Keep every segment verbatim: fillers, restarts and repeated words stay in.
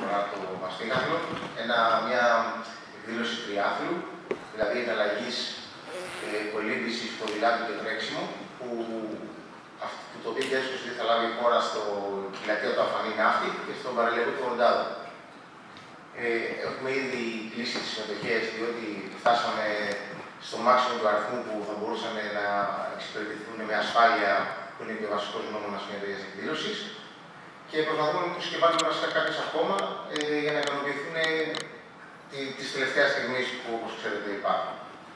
φορά το μαστίγαθλο, μια εκδήλωση τριάθλου, δηλαδή εναλλαγής ε, κολύμβησης, ποδηλάτου και τρέξιμου, που, που το δύο χιλιάδες είκοσι θα λάβει η χώρα στο πλατείο του Αφανή Ναύτη και στον παραλιακό του Ορντάδο. Ε, έχουμε ήδη κλείσει τις συμμετοχές, διότι φτάσαμε στο μάξιμο του αριθμού που θα μπορούσαν να εξυπηρετηθούν με ασφάλεια, που είναι και ο βασικός νόμος μιας τέτοιας εκδήλωσης. Και προσπαθούμε να τους και βάλουμε βασικά κάποιες ακόμα ε, για να ικανοποιηθούν ε, τη, τις τελευταίες στιγμές που, όπως ξέρετε, υπάρχουν.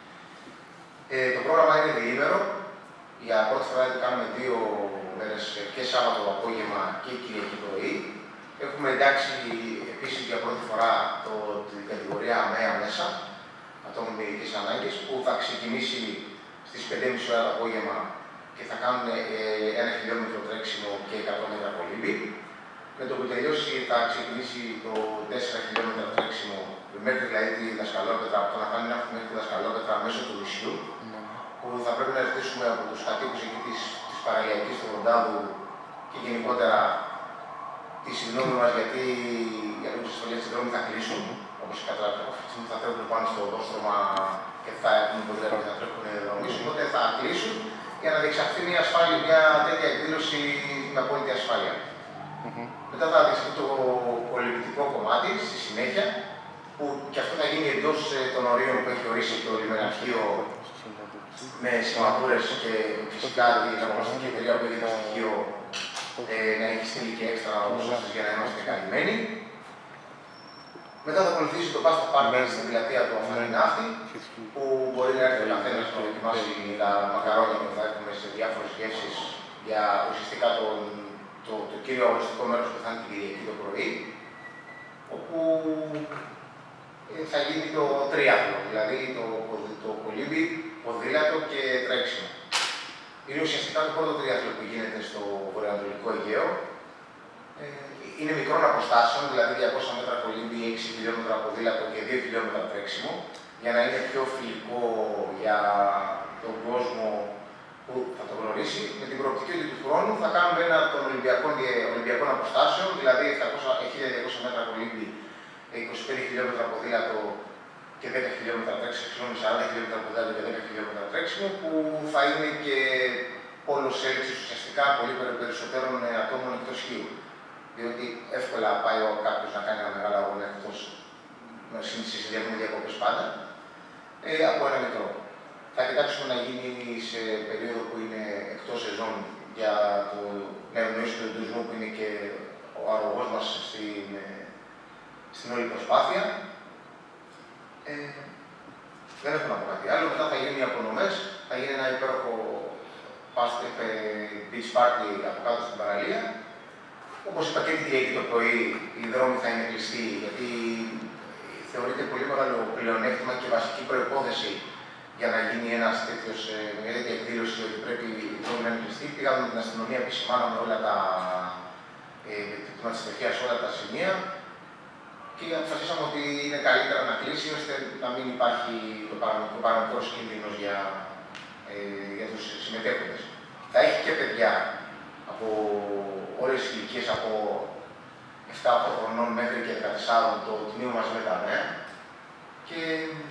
Ε, το πρόγραμμα είναι διήμερο. Για πρώτη φορά το κάνουμε δύο μέρες, και Σάββατο απόγευμα και Κυριακή πρωί. Έχουμε εντάξει επίσης για πρώτη φορά το, την κατηγορία ΑΜΕΑ μέσα, ατόμων με ειδικές ανάγκες, που θα ξεκινήσει στις πέντε και μισή ώρα το απόγευμα και θα κάνουν ε, ένα χιλιόμετρο τρέξιμο και εκατό μέτρα κολύμπι. Με το που τελειώσει θα ξεκινήσει το τέσσερα χιλιόμετρα τρέξιμο μέχρι δηλαδή τη δασκαλόπετρα, από το να κάνει ένα μέχρι τη δασκαλόπετρα μέσω του νησιού, που θα πρέπει να ζητήσουμε από τους κατοίκους εκεί της, της παραλιακής του Ορντάδου και γενικότερα τη συγγνώμη μας, γιατί για λόγους ασφαλείας οι δρόμοι θα κλείσουν. Όπως καταλάβετε, αυτή τη στιγμή θα τρέχουν πάνω στο οδόστρωμα και θα έχουν ποδήλατα και θα τρέχουν δρόμοι. Οπότε θα κλείσουν για να διεξαχθεί μια, ασφάλεια, μια τέτοια εκδήλωση με απόλυτη ασφάλεια. Mm-hmm. Μετά θα διεξαχθεί το κολυμπητικό κομμάτι στη συνέχεια, που και αυτό θα γίνει εντός των ορίων που έχει ορίσει το λιμεναρχείο με σηματούρες και φυσικά η αναγνωστική εταιρεία που έχει το στοιχείο ε, να έχει στείλει και έξτρα οδοσώσεις για να είμαστε καλυμμένοι. Μετά θα ακολουθήσει το Pasta Park στην πλατεία του Αφανή Ναύτη, που μπορεί να έρθει ο καθένας να δοκιμάσει τα μακαρόνια που θα έχουμε σε διάφορες γεύσεις για ουσιαστικά το, το, το κύριο αγωνιστικό μέρος που θα είναι την Κυριακή το πρωί, όπου θα γίνει το τριάθλο, δηλαδή το, το κολύμπι, ποδήλατο και τρέξιμο. Είναι ουσιαστικά το πρώτο τριάθλο που γίνεται στο βορειοανατολικό Αιγαίο. Ε, είναι μικρών αποστάσεων, δηλαδή διακόσια μέτρα κολύμπι, έξι χιλιόμετρα ποδήλατο και δύο χιλιόμετρα τρέξιμο, για να είναι πιο φιλικό για τον κόσμο που θα το γνωρίσει. Με την προοπτική ότι του χρόνου θα κάνουμε ένα των Ολυμπιακών, Ολυμπιακών αποστάσεων, δηλαδή χίλια διακόσια μέτρα κολύμπι, είκοσι πέντε χιλιόμετρα ποδήλατο και δέκα χιλιόμετρα τρέξιμο, σαράντα χιλιόμετρα ποδήλατο και δέκα χιλιόμετρα τρέξιμο, που θα είναι και πόλος έλξης ουσιαστικά πολύ περισσότερων ατόμων εκτός χείου. Διότι εύκολα πάει κάποιος να κάνει ένα μεγάλο αγώνα εκτός, με συνδυασμό διακοπές πάντα, ε, από ένα μικρό. Θα κοιτάξουμε να γίνει σε περίοδο που είναι εκτός σεζόν για το, να ευνοήσει τον τουρισμό που είναι και ο αρρωγός μας στην, στην όλη προσπάθεια. Ε, δεν έχω να πω κάτι άλλο. Μετά θα γίνουν οι απονομές, θα γίνει ένα υπέροχο beach party από κάτω στην παραλία. Όπως είπα και την Κυριακή το πρωί, οι δρόμοι θα είναι κλειστοί, γιατί θεωρείται πολύ μεγάλο πλεονέκτημα και βασική προϋπόθεση για να γίνει ένας τέτοιος, μια τέτοια εκδήλωση ότι πρέπει οι δρόμοι να είναι κλειστοί. Πήγαμε με την αστυνομία, επισημάναμε όλα τα τμήμα σε όλα τα σημεία και αποφασίσαμε ότι είναι καλύτερα να κλείσει, ώστε να μην υπάρχει το παραμικρός κίνδυνος για, ε, για τους συμμετέχοντες. Θα έχει και παιδιά από όλες τις ηλικίες, από επτά οκτώ χρονών μέχρι και δεκατέσσερα το τμήμα μαζί με τα νέα, και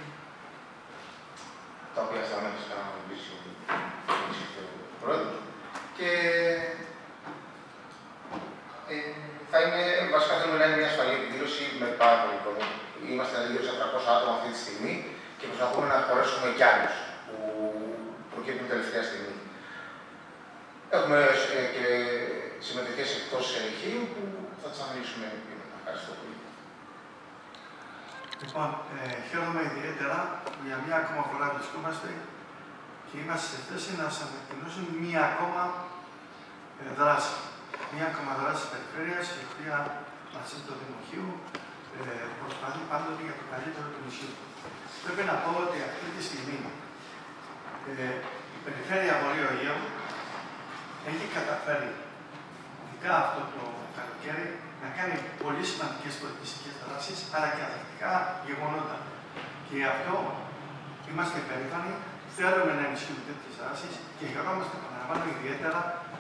τα οποία στα μέσα θα μιλήσει ο πρόεδρος. Και ε, θα είναι, βασικά θέλουμε να είναι μια ασφαλή εκδήλωση με πάρα πολύ κόσμο. Είμαστε γύρω στα τριακόσια άτομα αυτή τη στιγμή και προσπαθούμε να χωρέσουμε κι άλλους που προκύπτουν τελευταία στιγμή. Έχουμε ε, και συμμετοχές εκτός ελεγχείου που θα τις αναλύσουμε πριν. Ευχαριστώ πολύ. Λοιπόν, ε, χαίρομαι ιδιαίτερα για μία ακόμα φορά βρισκόμαστε και είμαστε σε θέση να σας ανακοινώσουμε μία ακόμα ε, δράση. Μία ακόμα δράση της περιφέρειας, η οποία μαζί με το Δημοχείο ε, προσπαθεί πάντοτε για το καλύτερο του νησιού. Πρέπει να πω ότι αυτή τη στιγμή ε, η περιφέρεια Βορείου Αιγαίου έχει καταφέρει, ειδικά αυτό το καλοκαίρι, να κάνει πολύ σημαντικές πολιτιστικές δράσεις, αλλά και αθλητικά γεγονότα. Και γι' αυτό είμαστε υπερήφανοι, θέλουμε να ενισχύουμε τέτοιες δράσεις και χαιρόμαστε, επαναλαμβάνω, ιδιαίτερα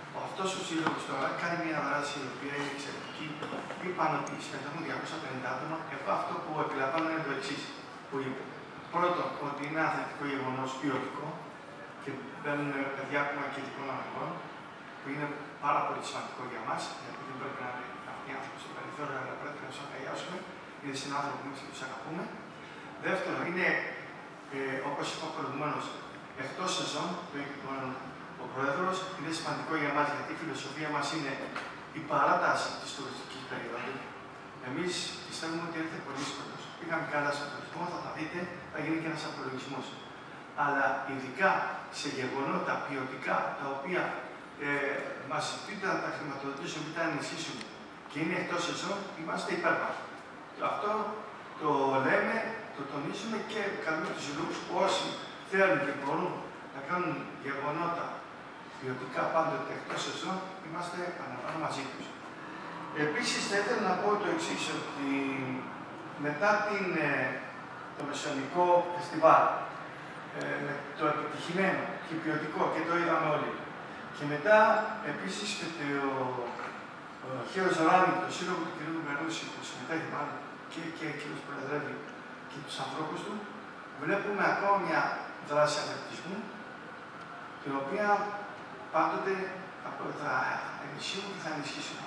αυτός ο σύλλογος τώρα κάνει μια δράση η οποία είναι εξαιρετική. Είπαν ότι συμμετέχουν διακόσια πενήντα άτομα. Εγώ αυτό που επιλαμβάνω είναι το εξής που είπε. Πρώτον, ότι είναι ένα θετικό γεγονός ποιοτικό και μπαίνουν παιδιά ακόμα και ειδικών αναγκών, που είναι πάρα πολύ σημαντικό για μας, γιατί δεν πρέπει να είναι αυτοί οι άνθρωποι στο περιθώριο, αλλά πρέπει να τους αγκαλιάσουμε, γιατί είναι συνάνθρωποι μας και τους αγαπούμε. Δεύτερον, είναι, ε, όπως είπα προηγουμένως, εκτός σεζόν, που έχει ο Πρόεδρος, είναι σημαντικό για μας, γιατί η φιλοσοφία μας είναι η παράταση της τουριστικής περίοδου. Εμείς πιστεύουμε ότι έρχεται πολύ κόσμος. Πήγαμε καλά στον τουρισμό, θα τα δείτε, θα γίνει και ένας απολογισμός. Αλλά ειδικά σε γεγονότα ποιοτικά, τα οποία ε, μας πείτε να τα χρηματοδοτήσουμε, πείτε να ενισχύσουμε και είναι εκτός σεζόν, είμαστε υπέρμαχοι. Αυτό το λέμε, το τονίζουμε και καλούμε τους συλλόγους που όσοι θέλουν και μπορούν να κάνουν γεγονότα ποιοτικά πάντοτε εκτός σεζόν, είμαστε αναπάνω μαζί τους. Επίσης, θα ήθελα να πω το εξής, ότι μετά την, το Μεσαιωνικό Φεστιβάλ, με το επιτυχημένο και ποιοτικό, και το είδαμε όλοι, και μετά επίσης με το Χέος Ράμι, το σύλλογο του κ. Μπερνούση, που συμμετέχει μάλλον και, και κύριος Προεδρεύει και τους ανθρώπους του, βλέπουμε ακόμα μια δράση αθλητισμού, την οποία πάντοτε θα ενισχύουν και θα ενισχύσουν.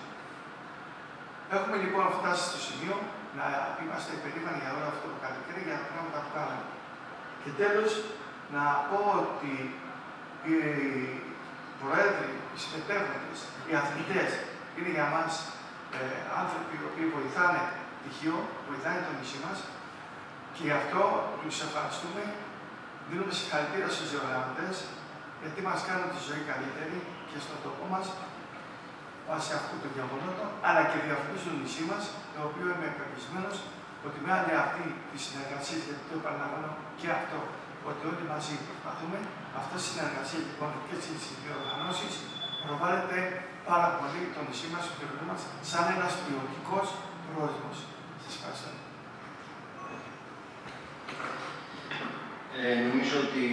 Έχουμε λοιπόν φτάσει στο σημείο να είμαστε περήφανοι για όλο αυτό το καλοκαίρι, για τα πράγματα που κάναμε. Και τέλος, να πω ότι οι προέδροι, οι συμμετέχοντες, οι αθλητές είναι για μας ε, άνθρωποι οι οποίοι βοηθάνε τυχείο, βοηθάνε το νησί μας και γι' αυτό τους ευχαριστούμε. Δίνουμε συγχαρητήρια στους διοργανωτές, γιατί μας κάνουν τη ζωή καλύτερη και στον τόπο μας βάσει αυτού των γεγονότων, αλλά και διαφορετικά στο νησί μας, το οποίο είμαι πεπισμένος ότι με άλλη αυτή τη συνεργασία, γιατί το επαναλαμβάνω και αυτό, ότι όλοι μαζί προσπαθούμε, αυτή η συνεργασία λοιπόν και στις διοργανώσεις προβάλλεται πάρα πολύ το νησί μας, το περιοχή μας, σαν ένας ποιοτικός προορισμός. Σας ευχαριστώ. Ε, νομίζω ότι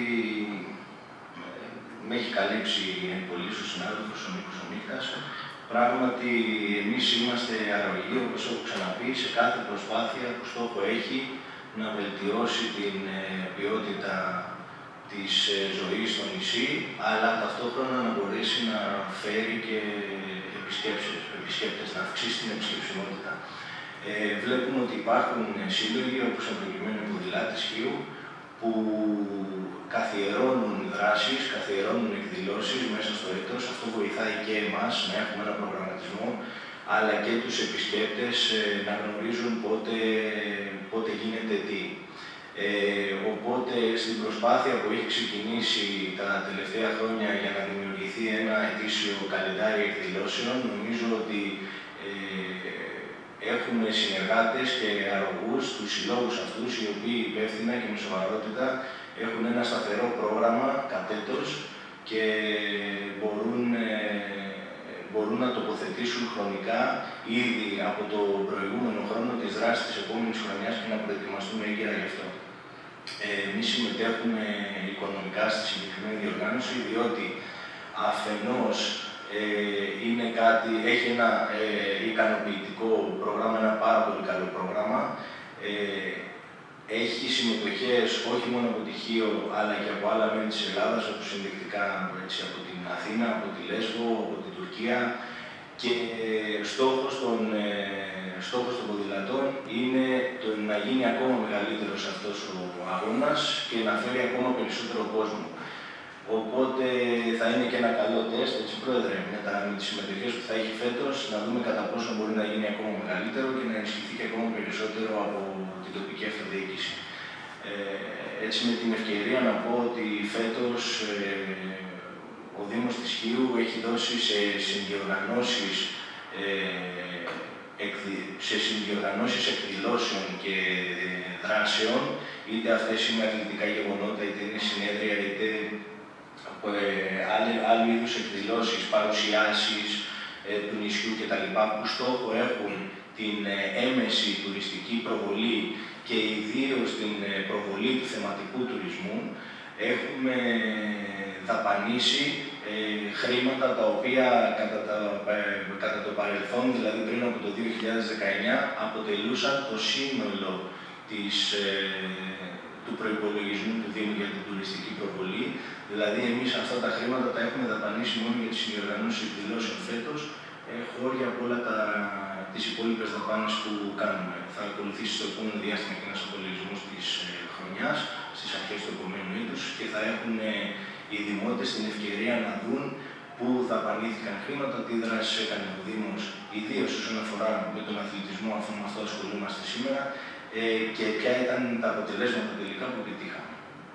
με έχει καλύψει πολύ ο συνάδελφος ο Νίκος Ομίχτας. Πράγματι, εμείς είμαστε αρρωγοί, όπως έχω ξαναπεί, σε κάθε προσπάθεια που στόχο έχει να βελτιώσει την ποιότητα της ζωής στο νησί, αλλά ταυτόχρονα να μπορέσει να φέρει και επισκέπτες, να αυξήσει την επισκεψιμότητα. Ε, βλέπουμε ότι υπάρχουν σύλλογοι, όπως εν προκειμένου οι ποδηλάτες Χίου, που καθιερώνουν δράσεις, καθιερώνουν εκδηλώσεις μέσα στο έτος. Αυτό βοηθάει και εμάς να έχουμε ένα προγραμματισμό, αλλά και τους επισκέπτες να γνωρίζουν πότε, πότε γίνεται τι. Ε, οπότε, στην προσπάθεια που έχει ξεκινήσει τα τελευταία χρόνια για να δημιουργηθεί ένα ετήσιο καλεντάρι εκδηλώσεων, νομίζω ότι ε, έχουμε συνεργάτες και αρρωγούς, τους συλλόγους αυτούς, οι οποίοι υπεύθυνα και με σοβαρότητα έχουν ένα σταθερό πρόγραμμα κατ' έτος και μπορούν, ε, μπορούν να τοποθετήσουν χρονικά ήδη από το προηγούμενο χρόνο τις δράσεις της επόμενης χρονιάς και να προετοιμαστούν έγκαιρα γι' αυτό. Ε, εμείς συμμετέχουμε οικονομικά στη συγκεκριμένη διοργάνωση, διότι αφενός ε, είναι κάτι, έχει ένα ε, ικανοποιητικό πρόγραμμα, ένα πάρα πολύ καλό πρόγραμμα. Ε, έχει συμμετοχές όχι μόνο από τη Χίο, αλλά και από άλλα μέρη της Ελλάδας, όπως ενδεικτικά έτσι, από την Αθήνα, από τη Λέσβο, από την Τουρκία. Και ε, στόχος των, ε, στόχος των ποδηλατών είναι το να γίνει ακόμα μεγαλύτερος αυτός ο αγώνας και να φέρει ακόμα περισσότερο κόσμο. Οπότε θα είναι και ένα καλό τεστ, έτσι Πρόεδρε, με, τα, με τις συμμετοχές που θα έχει φέτος, να δούμε κατά πόσο μπορεί να γίνει ακόμα μεγαλύτερο και να ενισχυθεί και ακόμα περισσότερο από την τοπική αυτοδιοίκηση. Ε, έτσι με την ευκαιρία να πω ότι φέτος ε, ο Δήμος της Χίου έχει δώσει σε συνδιοργανώσεις, ε, εκδη, σε συνδιοργανώσεις εκδηλώσεων και δράσεων, είτε αυτές είναι αθλητικά γεγονότα, είτε είναι συνέδρια, είτε ε, άλλοι, άλλοι είδους εκδηλώσεις, παρουσιάσεις ε, του νησιού κτλ. Που στόχο έχουν την ε, έμεση τουριστική προβολή και ιδίως την ε, προβολή του θεματικού τουρισμού. Έχουμε δαπανίσει ε, χρήματα τα οποία κατά, τα, ε, κατά το παρελθόν, δηλαδή πριν από το δύο χιλιάδες δεκαεννιά, αποτελούσαν το σύνολο της, ε, του προϋπολογισμού του Δήμου για την τουριστική προβολή. Δηλαδή, εμείς αυτά τα χρήματα τα έχουμε δαπανίσει μόνο για τις συνδιοργανώσεις εκδηλώσεων φέτος, ε, χώρια από όλα τα, τις υπόλοιπες δαπάνες που κάνουμε. Θα ακολουθήσει στο επόμενο διάστημα και ένας απολογισμός της ε, χρονιάς, στις αρχές του επόμενου έτους, και θα έχουν ε, οι δημότες την ευκαιρία να δουν πού δαπανήθηκαν χρήματα, τι δράσεις έκανε ο Δήμος, ιδίως όσον αφορά με τον αθλητισμό, αφού με αυτό ασχολούμαστε σήμερα, ε, και ποια ήταν τα αποτελέσματα τελικά που επιτύχαμε.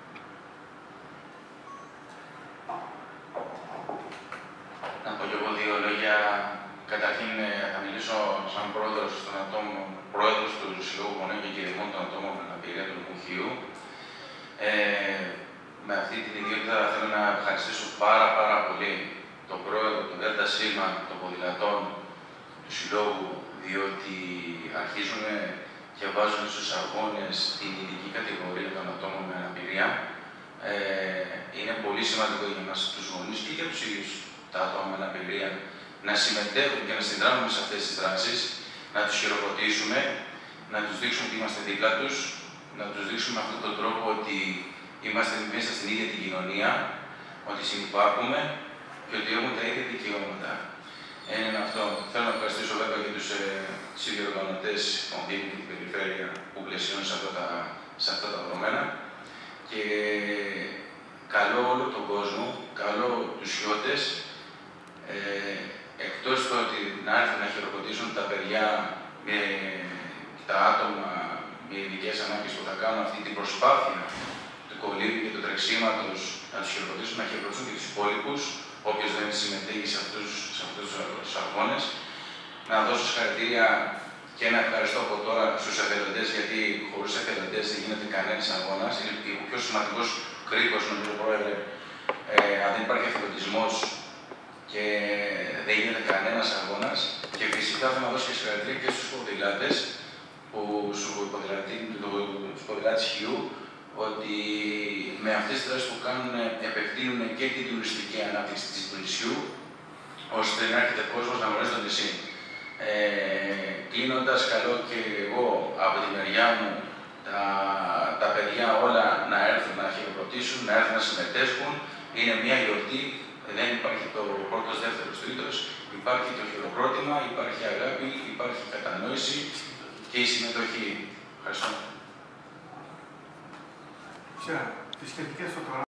Να πω και εγώ δύο λόγια. Καταρχήν, θα μιλήσω σαν πρόεδρος των ατόμων, πρόεδρος του Συλλόγου Γονέων και Κηδεμών των Ατόμων με Αναπηρία του Λουκουχείου. Ε, με αυτή την ιδιότητα θέλω να ευχαριστήσω πάρα πάρα πολύ τον πρόεδρο, τον Δέλτα Σίλμα των ποδηλατών του Συλλόγου, διότι αρχίζουν και βάζουν στους αγώνες την ειδική κατηγορία των ατόμων με αναπηρία. Ε, είναι πολύ σημαντικό για μας τους γονείς και για τους ίδιους τα άτομα με αναπηρία να συμμετέχουν και να συνδράμουν σε αυτές τις δράσεις, να τους χειροκροτήσουμε, να τους δείξουμε ότι είμαστε δίπλα τους, να τους δείξουμε με αυτόν τον τρόπο ότι είμαστε μέσα στην ίδια την κοινωνία, ότι συνυπάρχουμε και ότι έχουμε τα ίδια δικαιώματα. Είναι αυτό. Θέλω να ευχαριστήσω βέβαια και τους ε, συνδιοργανωτές των Δήμων και την Περιφέρεια που πλαισιώνουν σε αυτά τα, σε αυτά τα δεδομένα. Και καλώ όλο τον κόσμο, καλώ τους χιώτες, ε, εκτός το ότι να έρθουν να χειροκροτήσουν τα παιδιά με τα άτομα με ειδικές ανάγκες που θα κάνουν αυτή την προσπάθεια του κολύμπη και του τρεξίματος, να τους χειροκροτήσουν, να χειροκροτήσουν και τους υπόλοιπους, όποιος δεν συμμετέχει σε αυτούς, σε αυτούς τους αγώνες. Να δώσω συγχαρητήρια και ένα ευχαριστώ από τώρα στους εθελοντές, γιατί χωρίς εθελοντές δεν γίνεται κανένας αγώνας. Είναι ο πιο σημαντικός κρίκος, νομίζω, πρόεδρε, ε, αν δεν υπάρχει εθελοντισμός και δεν γίνεται κανένας αγώνας. Και φυσικά θέλω να δώσω και συγχαρητήρια και στους ποδηλάτες, στους ποδηλάτες Χιού, ότι με αυτές τις δράσεις που κάνουν επεκτείνουν και την τουριστική ανάπτυξη της νησιού, ώστε να έρχεται κόσμος να γνωρίζει το νησί. Ε, κλείνοντας, καλώ και εγώ από τη μεριά μου τα, τα παιδιά όλα να έρθουν να χειροκροτήσουν, να έρθουν να συμμετέσχουν. Είναι μια γιορτή, δεν υπάρχει το πρώτος, δεύτερος, τρίτος, υπάρχει το χειροκρότημα, υπάρχει αγάπη, υπάρχει κατανόηση και η συμμετοχή. Ευχαριστώ. Τις σχετικές φωτογραφίες.